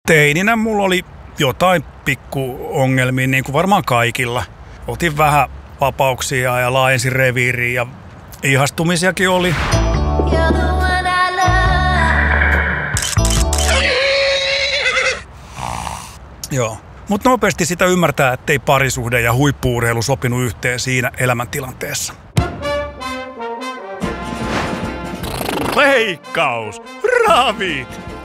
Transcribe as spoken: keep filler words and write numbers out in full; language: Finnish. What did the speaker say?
Teininä mulla oli jotain pikkuongelmia, niin kuin varmaan kaikilla. Otin vähän vapauksia ja laajensin reviiriä ja ihastumisiakin oli. Joo. Mutta nopeasti sitä ymmärtää, ettei parisuhde ja huippu-urheilu sopinut yhteen siinä elämäntilanteessa. Leikkaus! Ravit!